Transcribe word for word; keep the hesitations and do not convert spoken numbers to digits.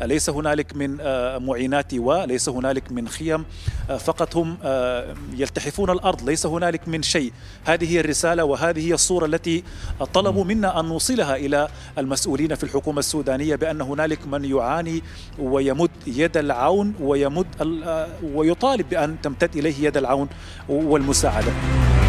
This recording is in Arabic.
ليس هنالك من معينات وليس هنالك من خيم، فقط هم يلتحفون الأرض، ليس هنالك من شيء. هذه هي الرسالة وهذه هي الصورة التي طلبوا منا أن نوصلها إلى المسؤولين في الحكومة السودانية، بأن هنالك من يعاني ويمد يد العون ويمد ويطالب بأن تمتد إليه يد العون والمساعدة.